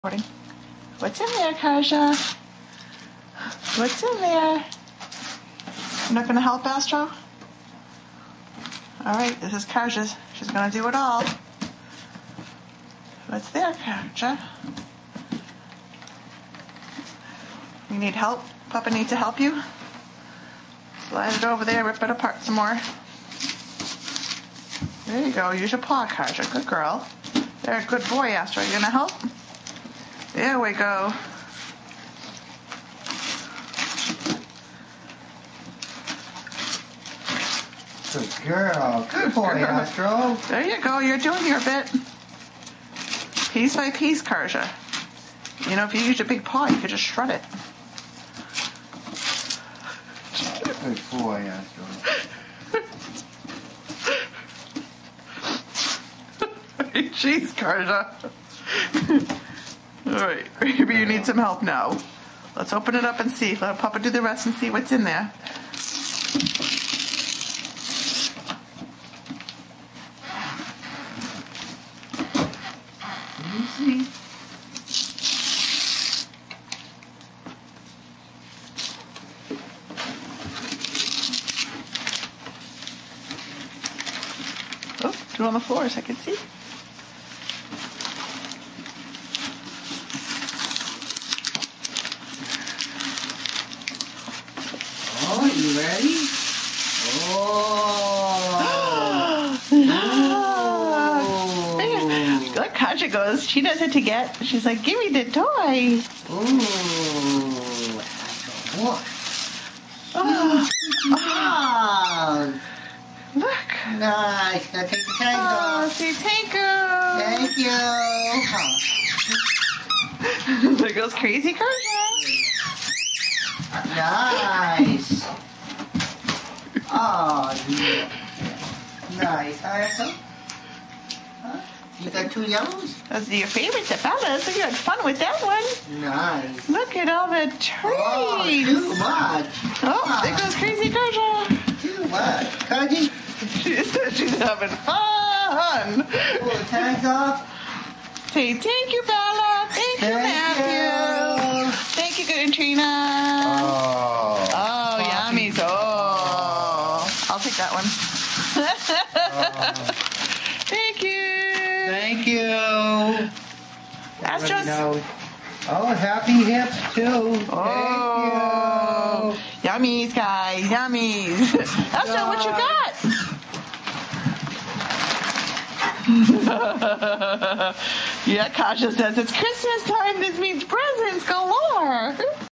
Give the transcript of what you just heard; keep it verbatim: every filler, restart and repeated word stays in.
What's in there, Karja? What's in there? You're not going to help, Astro? All right, this is Karja's. She's going to do it all. What's there, Karja? You need help? Papa need to help you? Slide it over there, rip it apart some more. There you go. Use your paw, Karja. Good girl. There, good boy, Astro. You going to help? There we go. Good girl. Good boy, Astro. There you go. You're doing your bit. Piece by piece, Karja. You know, if you use your big paw, you could just shred it. Good boy, Astro. Jeez, Karja. All right, maybe you need some help now. Let's open it up and see. Let Papa do the rest and see what's in there. Let me see. Oh, do it on the floor so I can see. Oh, you ready? Oh. Look. Look, Karja goes. She knows what to get. She's like, give me the toy. Ooh. What? Oh. Oh. Look. Nice. Now take the tank Oh, off. say thank you. Thank you. Oh. There goes Crazy Karja. Nice. Oh, yeah. Nice. Huh? Huh? You got two yellows? Those are your favorites at Bella's. So you had fun with that one. Nice. Look at all the Oh, trees. too much. Oh, there goes Crazy Karja. Too much. Karji, She said she's having fun. pull the tags off. Say thank you, Bella. Thank, you, Thank Matthew. you. Thank you, Katrina. Oh. Oh, yummies. Oh. I'll take that one. Oh. Thank you. Thank you. Astros. Everybody knows. Oh, happy hips too. Oh. Thank Yummies, guys. Yummies. Astro, what you got? Yeah, Kasha says it's Christmas time. This means break.